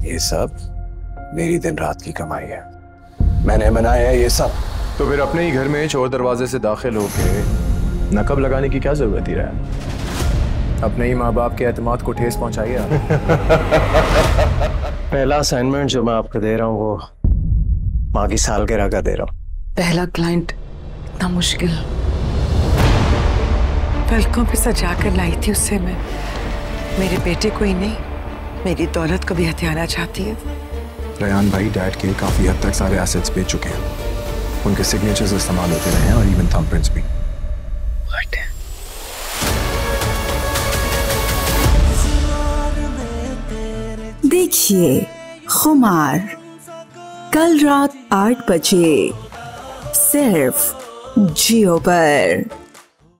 ये सब मेरी दिन रात की कमाई है, मैंने बनाया है ये सब। तो फिर अपने ही घर में चोर दरवाजे से दाखिल होके नकब लगाने की क्या जरूरत ही रहा? अपने ही माँ बाप के एतमाद को ठेस पहुंचाइए आप। पहला असाइनमेंट जो मैं आपको दे रहा हूँ वो माँ की सालगिरह का दे रहा हूँ। पहला क्लाइंट इतना मुश्किल, पलकों पे सजा कर लाई थी उससे मैं। मेरे बेटे को ही नहीं, मेरी दौलत को भी हथियाना चाहती है। रयान भाई डैड के काफी हद तक सारे एसेट्स बेच चुके हैं, उनके सिग्नेचर्स इस्तेमाल होते रहे हैं और इवन थंबप्रिंट्स भी। देखिए खुमार कल रात 8 बजे सिर्फ जियो पर।